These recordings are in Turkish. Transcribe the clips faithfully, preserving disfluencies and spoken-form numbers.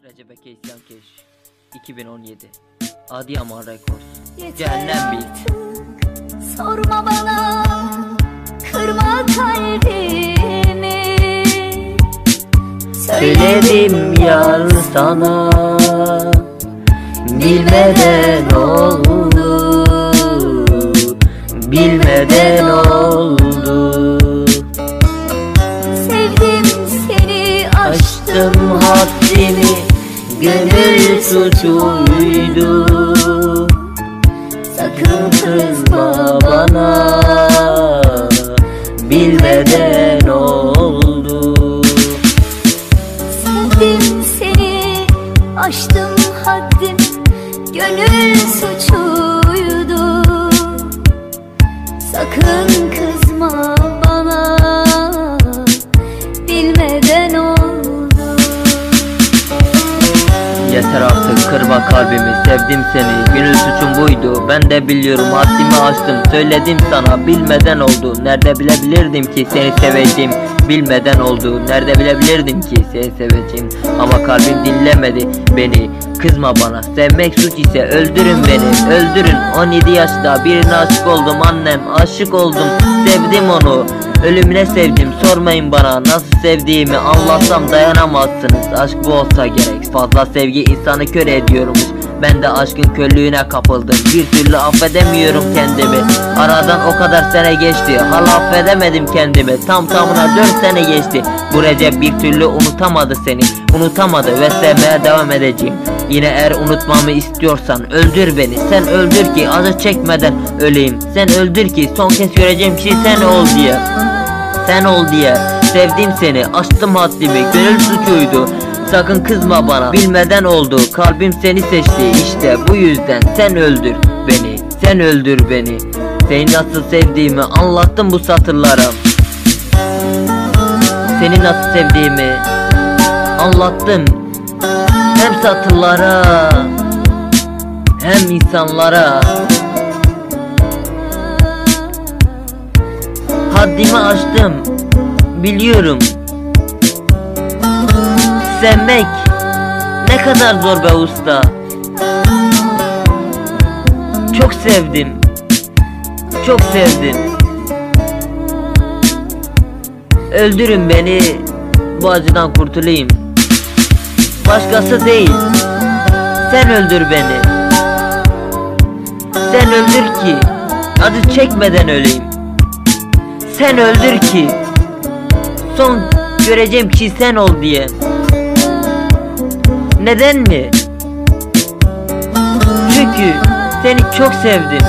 Recep Eke İsyankeş iki bin on yedi Adıyaman Records. Cehennem Beat. Sorma bana, kırma kalbimi. Söyledim yar sana, bilmeden oldu, bilmeden oldu. Sevdim seni, Aştım haddimi, gönül suçuydu. Sakın kızma bana, bilmeden oldu. sevdim seni, aştım haddim, gönül suçuydu. Sakın kızma bana, bilmeden oldu. Yeter artık, kırma kalbimi, sevdim seni, gönül suçum buydu. Ben de biliyorum, haddimi aştım, söyledim sana, bilmeden oldu. Nerede bilebilirdim ki seni seveceğim, bilmeden oldu. Nerede bilebilirdim ki seni seveceğim, ama kalbim dinlemedi beni. Kızma bana, sevmek suç ise öldürün beni, öldürün. On yedi yaşta birine aşık oldum, annem aşık oldum, sevdim onu. Ölümüne sevdim, sormayın bana nasıl sevdiğimi, anlatsam dayanamazsınız. Aşk bu olsa gerek, fazla sevgi insanı kör ediyormuş. Ben de aşkın körlüğüne kapıldım, bir türlü affedemiyorum kendimi. Aradan o kadar sene geçti, hala affedemedim kendimi. Tam tamına dört sene geçti. Bu Recep bir türlü unutamadı seni, unutamadı ve sevmeye devam edeceğim. Yine eğer unutmamı istiyorsan öldür beni, sen öldür ki acı çekmeden öleyim. Sen öldür ki son kez göreceğim kişi sen ol diye, sen ol diye. Sevdim seni, aştım haddimi, gönül suçuydu. Sakın kızma bana, bilmeden oldu. Kalbim seni seçti, işte bu yüzden sen öldür beni, sen öldür beni. Seni nasıl sevdiğimi anlattım bu satırlara. Seni nasıl sevdiğimi anlattım, hem satırlara hem insanlara. Haddimi aştım, biliyorum. Sevmek ne kadar zor be usta. Çok sevdim, çok sevdim. Öldürün beni, bu acıdan kurtulayım. Başkası değil, sen öldür beni. Sen öldür ki acı çekmeden öleyim. Sen öldür ki son göreceğim kişi sen ol diye. Neden mi? Çünkü seni çok sevdim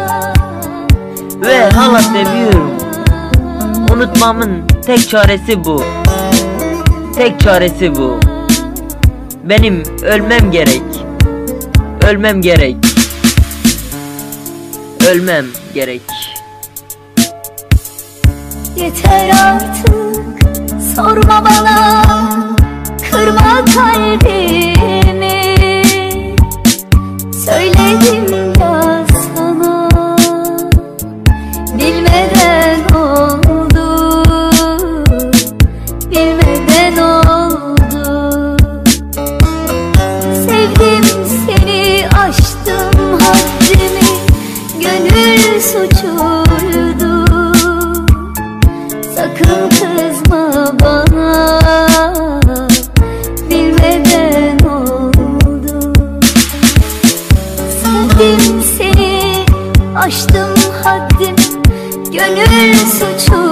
ve hala seviyorum. Unutmamın tek çaresi bu, tek çaresi bu. Benim ölmem gerek, ölmem gerek, ölmem gerek. Yeter artık, sorma bana, kırma kalbimi. Söyledim ya sana, bilmeden oldu, bilmeden oldu. Sevdim seni, aştım haddimi, gönül suçuydu. Sakın kızma bana, bilmeden oldu. Sevdim seni, aştım haddim, gönül suçu.